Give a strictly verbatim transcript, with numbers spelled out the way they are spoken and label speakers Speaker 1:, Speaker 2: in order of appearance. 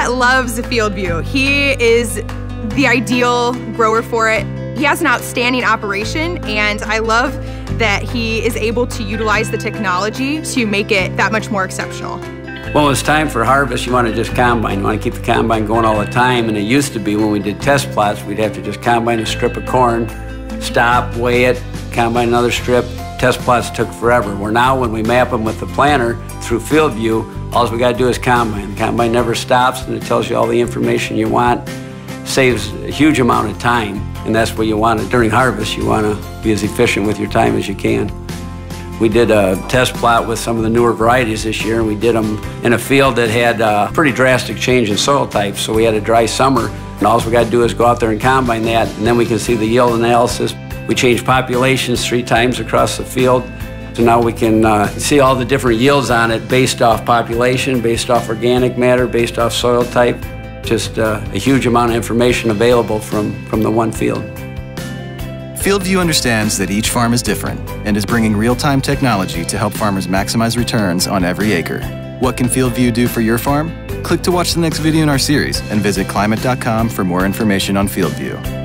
Speaker 1: Scott loves FieldView. He is the ideal grower for it. He has an outstanding operation, and I love that he is able to utilize the technology to make it that much more exceptional.
Speaker 2: Well, when it's time for harvest, you want to just combine. You want to keep the combine going all the time, and it used to be when we did test plots, we'd have to just combine a strip of corn, stop, weigh it, combine another strip. Test plots took forever. Where now, when we map them with the planner through FieldView, all we got to do is combine. The combine never stops, and it tells you all the information you want. Saves a huge amount of time, and that's what you want to, during harvest. You want to be as efficient with your time as you can. We did a test plot with some of the newer varieties this year, and we did them in a field that had a pretty drastic change in soil type. So we had a dry summer, and all we got to do is go out there and combine that, and then we can see the yield analysis. We changed populations three times across the field, so now we can uh, see all the different yields on it based off population, based off organic matter, based off soil type. Just uh, a huge amount of information available from, from the one field.
Speaker 3: FieldView understands that each farm is different and is bringing real-time technology to help farmers maximize returns on every acre. What can FieldView do for your farm? Click to watch the next video in our series and visit climate dot com for more information on FieldView.